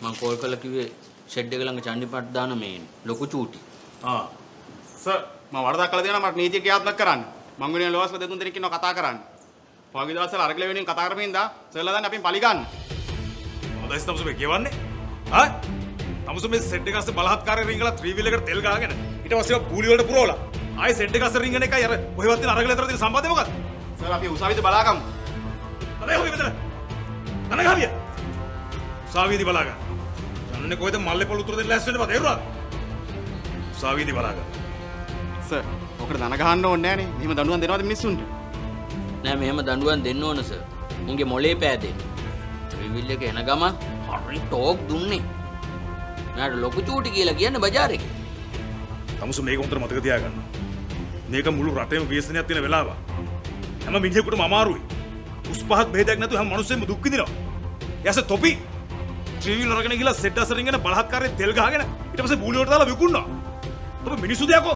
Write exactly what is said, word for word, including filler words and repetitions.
මම කෝල් කරලා කිව්වේ ෂෙඩ් එක ළඟ චන්ඩිපත් දාන මේ ලොකු චූටි. ආ. සර් මම වරදක් කළා දෙනවා මට නීතිය ක්‍රියාත්මක කරන්න. මං වෙනුවෙන් ලෝස්ක දෙතුන් දෙනෙක් ඉන්නවා කතා කරන්න. පහුගිය දවස්වල අරගල වෙනුවෙන් කතා කරමින් ඉඳා සර්ලා දැන් අපින් පලි ගන්න. මොකදයිස් තමසු මේ කියවන්නේ? ආ? තමසු මේ සෙට් එක අස්සේ බලහත්කාරයෙන් රිංගලා ත්‍රිවිල් එකට තෙල් ගහගෙන ඊට පස්සේ පූලි වලට පුරවලා ආයේ සෙට් එක අස්සේ රිංගන එකයි අර කොහෙවත් තියෙන අරගල අතර තියෙන සම්බන්ධය මොකක්ද? සර් අපි උසාවිද බලාගමු. අනේ හොයි මෙතන. නනගාවිය. උසාවියේදී බලාගන්න. යන්නේ කොහෙද මල්ලේ පොළ උතුර දෙන්න ලෑස්ති වෙන්න බා තේරුණාද? උසාවියේදී බලාගන්න. සර් ඔකට දන ගහන්න ඕනේ නෑනේ. මෙහෙම දඬුවම් දෙනවද මිනිස්සුන්ට? නෑ මෙහෙම දඬුවම් දෙන්න ඕන සර්. උන්ගේ මොලේ පෑදෙන්න. ත්‍රිවිල් එක එන ගම හරි ටෝක් දුන්නේ. මට ලොකු චූටි කියලා කියන්නේ බජාර් එකේ. තමසු මේක හොඳට මතක තියාගන්න. මේක මුළු රටේම ව්‍යසනයක් තියෙන වෙලාව. හැම මිනිහෙකුටම අමාරුයි. උස් පහත් බෙහෙතක් නැතුව හැම මිනිස්සෙම දුක් විඳිනවා. යස තොපි ත්‍රිවිල් අරගෙන ගිහලා සෙට් අතරින් ගෙන බලහත්කාරයෙන් තෙල් ගහගෙන ඊට පස්සේ බූලි වලට දාලා විකුණනවා. ඔබ මිනිස්සු දෙයක්ෝ